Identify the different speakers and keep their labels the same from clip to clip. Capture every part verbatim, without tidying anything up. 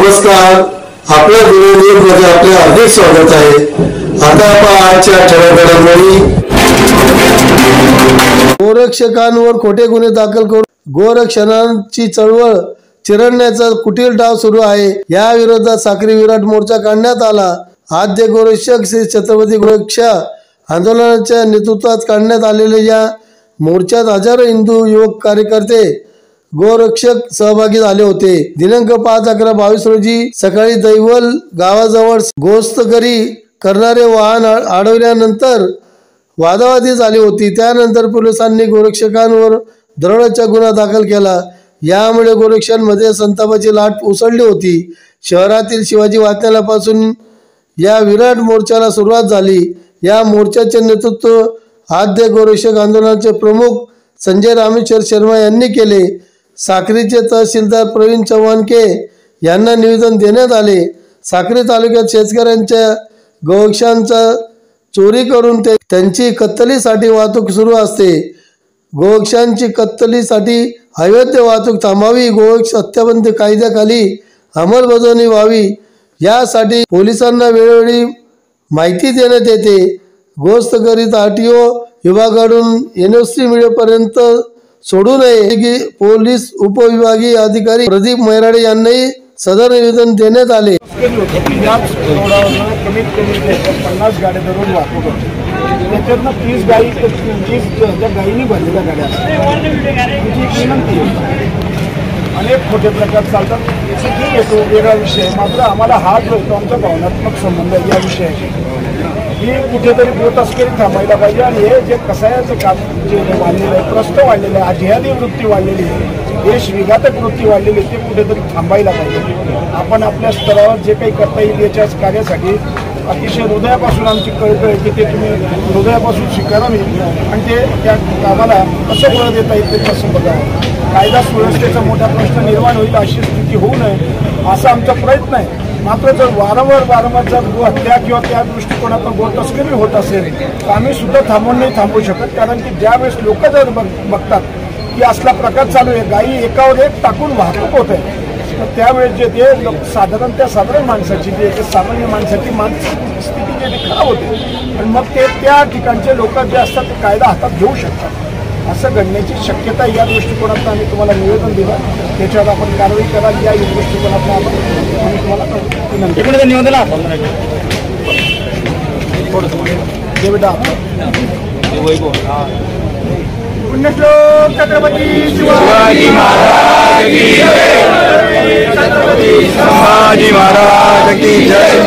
Speaker 1: नमस्कार, आपल्या न्यूज मध्ये आपले हार्दिक स्वागत आहे। आता आपण आजच्या ठळक घडामोडी। गोरक्षकांवर खोटे गुन्हे दाखल करून गोरक्षणाची चळवळ चिरडण्याचा कुटील डाव सुरू आहे। या विरोधात साक्री विराट मोर्चा काढण्यात आला। आद्य गोरक्षक श्री छत्रपती गोरक्ष आंदोलनाच्या नेतृत्वात काढण्यात आलेल्या या मोर्चात हजारो हिंदू युवक कार्यकर्ते गोरक्षक सहभागी झाले होते। दिनांक पाच अकरा बावीस रोजी सकाळी दैवल गावाजवळ गोस्तकरी करणारे वाहन अडवल्यानंतर वादावादी झाली होती। त्यानंतर पोलिसांनी गोरक्षकांवर दरोड्याचा गुन्हा दाखल केला। यामुळे गोरक्षकांमध्ये संतापाची लाट उसळली होती। शहरातील शिवाजी वाचनालयापासून या विराट मोर्चाला सुरुवात झाली। या मोर्चाचे नेतृत्व आद्य गोरक्षक आंदोलनाचे प्रमुख संजय रामेश्वर शर्मा यांनी केले। साक्रीचे तहसीलदार प्रवीण चव्हाणके यांना निवेदन देण्यात आले। साक्री तालुक्यात शेतकऱ्यांच्या गोवंशांचा चोरी करून ते त्यांची कत्तलीसाठी वाहतूक सुरू असते। गोवंशांची कत्तलीसाठी अवैध वाहतूक थांबावी, गोवंश हत्याबंदी कायद्याखाली अंमलबजावणी व्हावी यासाठी पोलिसांना वेळोवेळी माहिती देण्यात येते। गोस्तकरी आरटीओ विभागाकडून एनओसी मिळेपर्यंत सोडू नये की पोलीस उपविभागीय अधिकारी प्रदीप मैराडे यांनाही सदर निवेदन देण्यात आले।
Speaker 2: कमीत कमी पन्नास गाड्या दररोज वाहतूक होते। त्याच्यातनं तीस गाडी तीस ज्या गाडीने भरलेल्या गाड्या अनेक खोटे प्रकार चालतात। ठीक आहे, तो वेगळा विषय। मात्र आम्हाला हा जो येतो आमचा भावनात्मक संबंध आहे या विषयाशी ही कुठेतरी गोतस्करी थांबायला पाहिजे। आणि हे जे कसायाचं काम जे वाढलेलं आहे, प्रस्त वाढलेलं आहे, अजिहादी वृत्ती वाढलेली आहे, देश विघातक वृत्ती वाढलेली आहे, ते कुठेतरी थांबायला पाहिजे। आपण आपल्या स्तरावर जे काही करता येईल याच्या कार्यासाठी अतिशय हृदयापासून आमची कळकळ आहे की ते तुम्ही हृदयापासून स्वीकारावे आणि ते त्या कामाला कसं बळ देता येईल ते कसं बघावं। कायदा सुव्यवस्थेचा मोठा प्रश्न निर्माण होईल अशी स्थिती होऊ नये असा आमचा प्रयत्न आहे। मात्र जर वारंवार वारंवार जर गोहत्या किंवा त्या दृष्टिकोनातून गोतस्करी होत असेल तर आम्ही सुद्धा थांबवून नाही थांबू शकत। कारण की ज्यावेळेस लोक जर बघ बघतात की असला प्रकार चालू आहे, गायी एकावर एक टाकून वाहतूक होत आहे, तर त्यावेळेस जे ते साधारण त्या साधारण माणसाची जे सामान्य माणसाची मानसिक स्थिती जे खराब होते आणि मग ते त्या ठिकाणचे लोक जे असतात ते कायदा हातात घेऊ शकतात। असं घडण्याची शक्यता या दृष्टिकोनातून आम्ही तुम्हाला निवेदन दिलं, त्याच्यावर आपण कारवाई कराल या दृष्टिकोनातून आपण आम्ही तुम्हाला निवेदन पुण्यश्लोक छत्रपती शिवाजी महाराज की जय, छत्रपती शिवाजी महाराज की जय।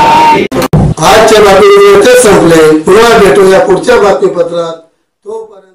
Speaker 1: आजच्या बातमीपत्र संपले। पुन्हा भेटूया पुढच्या बातमीपत्रात। तोपर्यंत